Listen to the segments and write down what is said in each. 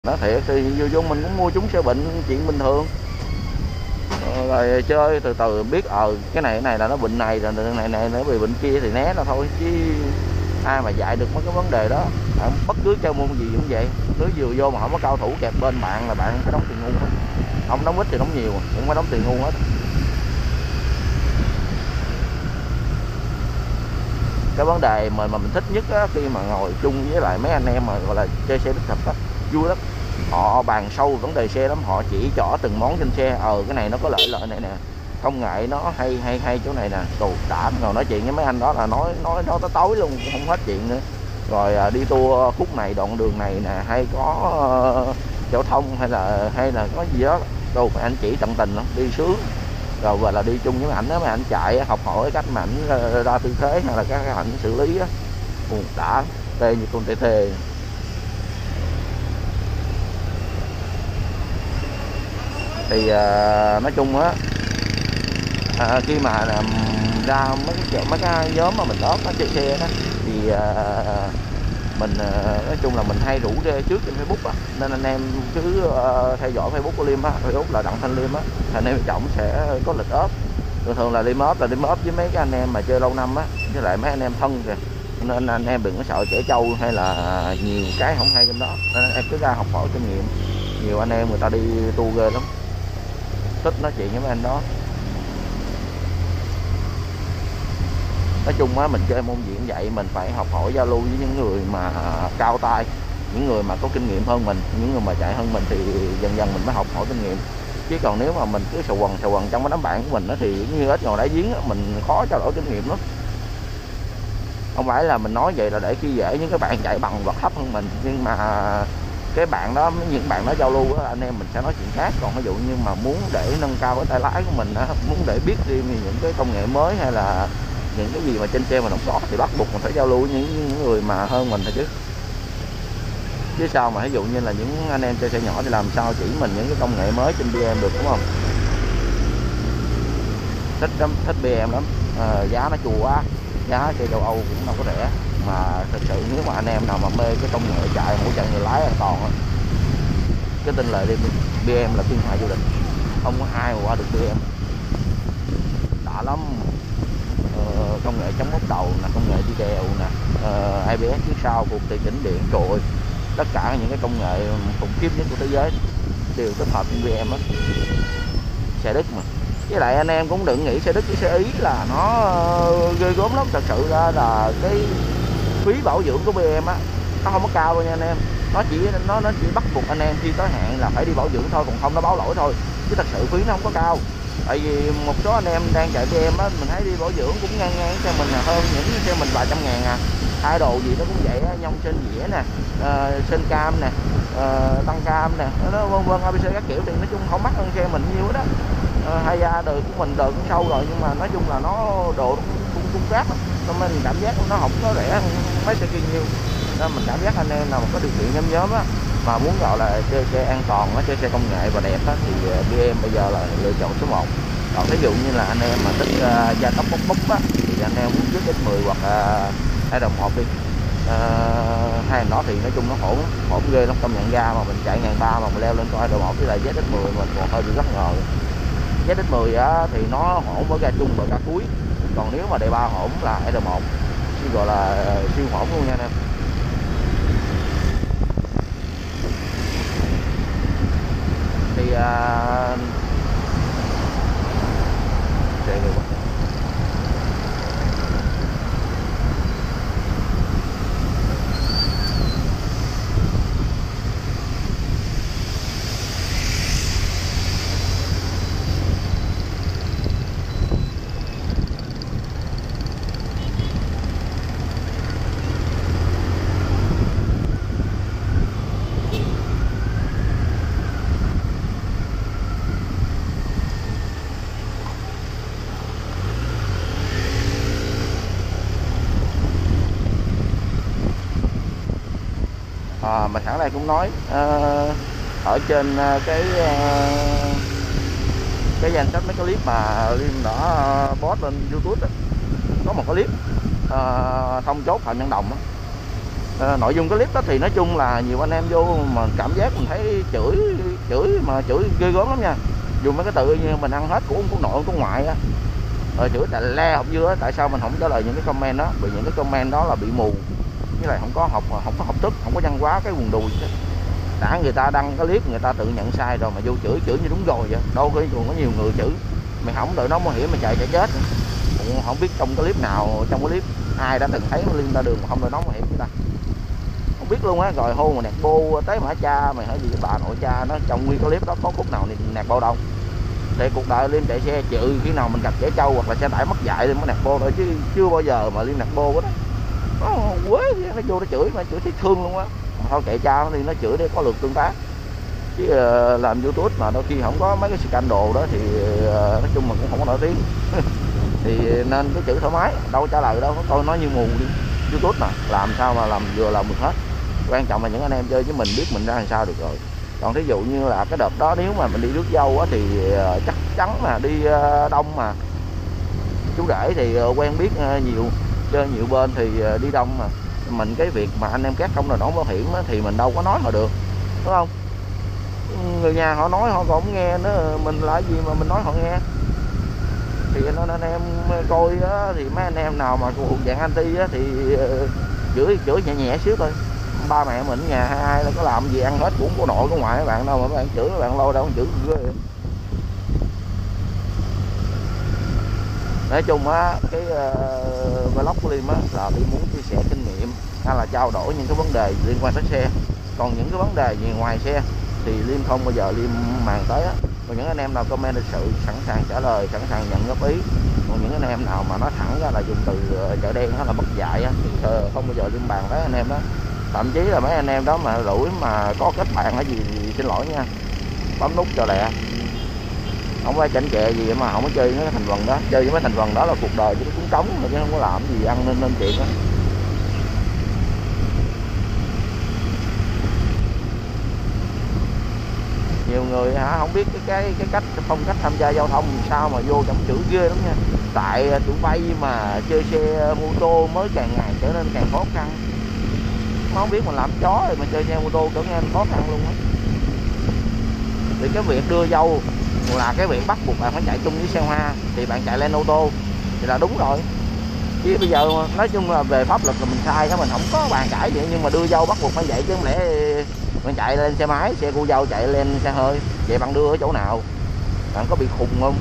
Nó thiệt thì vô mình cũng mua chúng xe bệnh chuyện bình thường, rồi chơi từ từ biết cái này là nó bệnh này, rồi này nó bị bệnh kia thì né nó thôi, chứ ai mà dạy được mấy cái vấn đề đó. Bất cứ chơi môn gì cũng vậy, nếu vừa vô mà không có cao thủ kẹp bên bạn là bạn phải đóng tiền ngu hết, không đóng ít thì đóng nhiều cũng phải đóng tiền ngu hết. Cái vấn đề mà mình thích nhất á, khi mà ngồi chung với lại mấy anh em mà gọi là chơi xe đích thực á, vui lắm. Họ bàn sâu vấn đề xe lắm, họ chỉ rõ từng món trên xe, cái này nó có lợi này nè, công nghệ nó hay chỗ này nè, tù đã. Ngồi nói chuyện với mấy anh đó là nói tới tối luôn, không hết chuyện nữa. Rồi đi tour khúc này, đoạn đường này nè, hay có giao thông hay là có gì đó, đâu anh chỉ tận tình lắm, đi sướng. Rồi và là đi chung với ảnh đó, mấy ảnh chạy học hỏi cách mà ảnh ra tư thế hay là các ảnh xử lý á, đã tê như con tê. Thì nói chung á, khi mà ra mấy cái nhóm mà mình ốp nó chơi xe đó thì mình nói chung là mình hay rủ rê trước trên Facebook á, nên anh em cứ theo dõi Facebook của Liêm á, Facebook là Đặng Thanh Liêm á, anh em trọng sẽ có lịch ốp. Thường là Liêm ốp với mấy cái anh em mà chơi lâu năm á, với lại mấy anh em thân kìa, nên anh em đừng có sợ trẻ trâu hay là nhiều cái không hay trong đó, nên anh em cứ ra học hỏi kinh nghiệm. Nhiều anh em người ta đi tour ghê lắm, thích nói chuyện với mấy anh đó. Nói chung á, mình chơi môn gì cũng vậy, mình phải học hỏi giao lưu với những người mà cao tay, những người mà có kinh nghiệm hơn mình, những người mà chạy hơn mình, thì dần dần mình mới học hỏi kinh nghiệm. Chứ còn nếu mà mình cứ sờ quần trong cái đám bạn của mình đó, thì như ếch ngồi đáy giếng, mình khó trao đổi kinh nghiệm lắm. Không phải là mình nói vậy là để khi dễ những cái bạn chạy bằng vật thấp hơn mình, nhưng mà cái bạn đó, những bạn đó giao lưu đó, anh em mình sẽ nói chuyện khác. Còn ví dụ như mà muốn để nâng cao cái tay lái của mình đó, muốn để biết thêm những cái công nghệ mới hay là những cái gì mà trên xe mình không có, thì bắt buộc mình phải giao lưu với những người mà hơn mình thôi chứ sao mà ví dụ như là những anh em chơi xe nhỏ thì làm sao chỉ mình những cái công nghệ mới trên BM được, đúng không? Thích BM lắm. Giá nó chua quá, giá xe châu Âu cũng đâu có rẻ, mà thật sự nếu mà anh em nào mà mê cái công nghệ chạy hỗ trợ người lái an toàn á, cái tin lời đi, BM là thiên hạ vô địch, không có ai mà qua được BM, đã lắm. Công nghệ chống bốc đầu nè, công nghệ đi đèo nè, ABS phía sau, cuộc tùy chỉnh điện, trời ơi, tất cả những cái công nghệ khủng khiếp nhất của thế giới đều tích hợp trên BM á. Xe Đức mà, với lại anh em cũng đừng nghĩ xe Đức với xe Ý là nó ghê gớm lắm. Thật sự ra là cái phí bảo dưỡng của BM á, nó không có cao đâu nha anh em. Nó chỉ bắt buộc anh em khi tới hạn là phải đi bảo dưỡng thôi, còn không nó báo lỗi thôi, chứ thật sự phí nó không có cao. Tại vì một số anh em đang chạy BM á, mình thấy đi bảo dưỡng cũng ngang xe mình hơn những xe mình vài trăm ngàn à. Hai đồ gì nó cũng vậy á, nhông trên dĩa nè, sên cam nè, tăng cam nè, nó vân vân ABC các kiểu, thì nói chung không mắc hơn xe mình nhiêu đó. Hay ra đời của mình đời cũng sâu rồi, nhưng mà nói chung là nó đồ cung cáp, cho nên mình cảm giác nó không có rẻ hơn mấy xe kia nhiều. Nên mình cảm giác anh em nào mà có điều kiện nhóm á, mà muốn gọi là chơi xe an toàn, chơi xe công nghệ và đẹp á, thì BM bây giờ là lựa chọn số 1. Còn ví dụ như là anh em mà thích gia tốc bốc á, thì anh em muốn trước X10 hoặc R1 đi. Hai thằng đó thì nói chung nó hổn ghê lắm, công nhận ra mà mình chạy 1.300 mà mình leo lên coi R1 với lại ZX10 mình còn hơi bị bất ngờ. ZX10 á, thì nó hổn với ga chung và ga cuối, còn nếu mà D3 hổn là R1, gọi là siêu hổn luôn nha anh em. Thì mà sẵn đây cũng nói ở trên cái danh sách mấy cái clip mà Liêm đã post lên YouTube đó, có một cái clip thông chốt Phạm Văn Đồng đó. Nội dung cái clip đó thì nói chung là nhiều anh em vô mà cảm giác mình thấy chửi mà chửi ghê gớm lắm nha, dùng mấy cái từ như mình ăn hết của ông của nội ông của ngoại á, chửi tại le học dưa. Tại sao mình không trả lời những cái comment đó? Vì những cái comment đó là bị mù, với lại không có học thức, không có văn hóa cái quần đùi. Đã người ta đăng cái clip người ta tự nhận sai rồi mà vô chửi như đúng rồi vậy. Đâu có còn có nhiều người chửi mày hỏng đợi nó bảo hiểm mày chạy chết. Cũng không biết trong cái clip nào, trong cái clip ai đã từng thấy nó liên ra đường mà không đợi nó bảo hiểm người ta không biết luôn á. Rồi hôn mà nẹt bô tới mã cha mày hỏi gì bà nội cha nó, trong nguyên cái clip đó có khúc nào nẹt bô đâu. Thì cuộc đời Liêm chạy xe trừ khi nào mình gặp trẻ trâu hoặc là xe tải mất dạy Liêm mới nẹt bô thôi, chứ chưa bao giờ mà Liêm nẹt bô hết á. Nó quế nó vô nó chửi mà chửi thấy thương luôn á. Thôi kệ cha nó đi, nó chửi để có lượt tương tác, chứ làm YouTube mà đôi khi không có mấy cái scandal đó thì nói chung mà cũng không có nổi tiếng. Thì nên cứ chửi thoải mái, đâu trả lời đâu, coi nói như mù đi. YouTube mà làm sao mà làm vừa làm được hết, quan trọng là những anh em chơi với mình biết mình ra làm sao được rồi. Còn thí dụ như là cái đợt đó nếu mà mình đi rước dâu á thì chắc chắn là đi đông mà chú rể thì quen biết nhiều, chơi nhiều bên thì đi đông mà. Mình cái việc mà anh em các không là nổ bảo hiểm á, thì mình đâu có nói họ được, đúng không? Người nhà họ nói họ còn không nghe nữa, mình là gì mà mình nói họ nghe. Thì nên anh em coi á, thì mấy anh em nào mà thuộc dạng anti á, thì chửi nhẹ nhẹ xíu thôi. Ba mẹ mình ở nhà ai là có làm gì ăn hết cũng của nội của ngoại các bạn đâu mà các bạn chửi, các bạn lôi đâu chửi ghê. Nói chung á cái vlog của Liêm á là Liêm muốn chia sẻ kinh nghiệm hay là trao đổi những cái vấn đề liên quan tới xe. Còn những cái vấn đề gì ngoài xe thì Liêm không bao giờ Liêm màng tới á. Còn những anh em nào comment lịch sự sẵn sàng trả lời, sẵn sàng nhận góp ý. Còn những anh em nào mà nói thẳng ra là dùng từ chợ đen hay là mất dạy á, thì không bao giờ Liêm bàn với anh em đó. Thậm chí là mấy anh em đó mà rủi mà có kết bạn hay gì thì xin lỗi nha, bấm nút cho lẹ. Không phải chảnh chẹ gì mà không có chơi với cái thành phần đó. Chơi với mấy thành phần đó là cuộc đời chứ cũng trống mà chứ không có làm gì ăn nên chuyện đó. Nhiều người hả không biết cái cách phong cách tham gia giao thông sao mà vô trong chữ ghê lắm nha. Tại tụi bay mà chơi xe mô tô mới càng ngày trở nên càng khó khăn. Không biết mà làm chó rồi mà chơi xe mô tô trở nên khó khăn luôn á. Thì cái việc đưa dâu là cái việc bắt buộc bạn phải chạy chung với xe hoa thì bạn chạy lên ô tô thì là đúng rồi. Chứ bây giờ nói chung là về pháp luật là mình sai đó, mình không có bàn cãi vậy, nhưng mà đưa dâu bắt buộc phải vậy chứ không lẽ bạn chạy lên xe máy, xe cô dâu chạy lên xe hơi, vậy bạn đưa ở chỗ nào? Bạn có bị khùng không?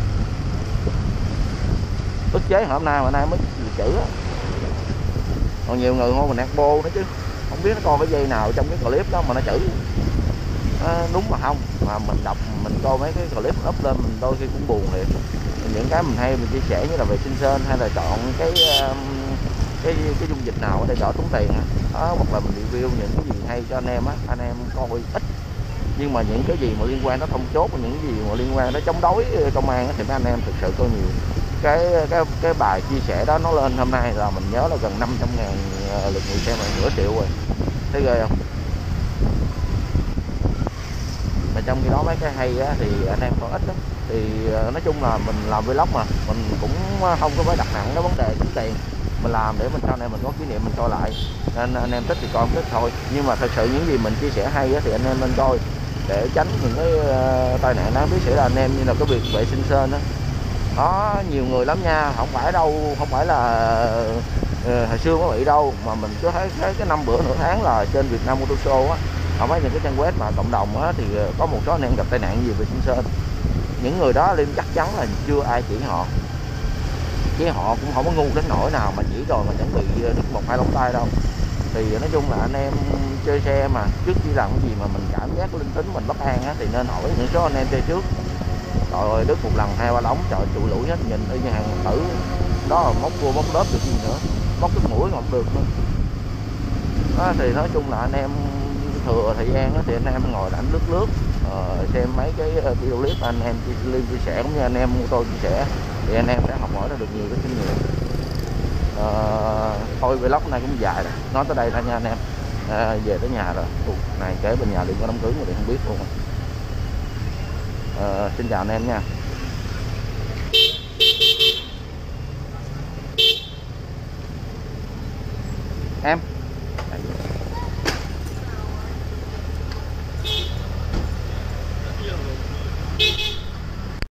Ức chế hôm nay mà nay mới chữ á. Còn nhiều người hô mình nạt bô nữa chứ không biết nó coi cái dây nào trong cái clip đó mà nó chửi. Đúng mà không, mà mình đọc mình coi mấy cái clip up lên mình đôi khi cũng buồn thiệt. Những cái mình hay mình chia sẻ như là về sinh sên hay là chọn cái dung dịch nào để đỡ tốn tiền đó, hoặc là mình review những cái gì hay cho anh em á, anh em coi ít. Nhưng mà những cái gì mà liên quan tới thông chốt, những cái gì mà liên quan tới chống đối công an á, thì mấy anh em thực sự coi nhiều. Cái bài chia sẻ đó nó lên hôm nay là mình nhớ là gần 500.000 lượt người xem, là nửa triệu rồi, thấy ghê không? Mà trong khi đó mấy cái hay á, thì anh em còn ít lắm. Thì nói chung là mình làm vlog mà mình cũng không có phải đặt nặng cái vấn đề kiếm tiền, mình làm để mình sau này mình có kỷ niệm mình coi lại, nên anh em thích thì coi không thích thôi. Nhưng mà thật sự những gì mình chia sẻ hay á, thì anh em nên coi để tránh những cái tai nạn đáng biết xảy ra anh em, như là cái việc vệ sinh sên đó. Đó nhiều người lắm nha, không phải đâu, không phải là hồi xưa mới bị đâu, mà mình cứ thấy cái năm bữa nửa tháng là trên Việt Nam Motor Show á, không phải những cái trang web mà cộng đồng á, thì có một số anh em gặp tai nạn gì về sinh sên. Những người đó Liêm chắc chắn là chưa ai chỉ họ, chứ họ cũng không có ngu đến nỗi nào mà chỉ rồi mà chẳng bị đứt một hai lông tay đâu. Thì nói chung là anh em chơi xe mà trước khi làm cái gì mà mình cảm giác linh tính mình bất an á, thì nên hỏi những số anh em chơi trước. Rồi đứt một lần hai ba lóng trời tụi lũi hết, nhìn y như hàng tử đó, là móc cua móc đớp được gì nữa, móc cái mũi không được nữa đó. Thì nói chung là anh em thừa thời gian đó, thì anh em ngồi đánh lướt xem mấy cái video clip anh em chia sẻ cũng như anh em của tôi chia sẻ, thì anh em sẽ học hỏi được nhiều cái kinh nghiệm. Thôi vlog này cũng dài rồi, nói tới đây thôi nha anh em. Về tới nhà rồi. Này kế bên nhà liền có đám cưới mà thì không biết luôn. Xin chào anh em nha. Em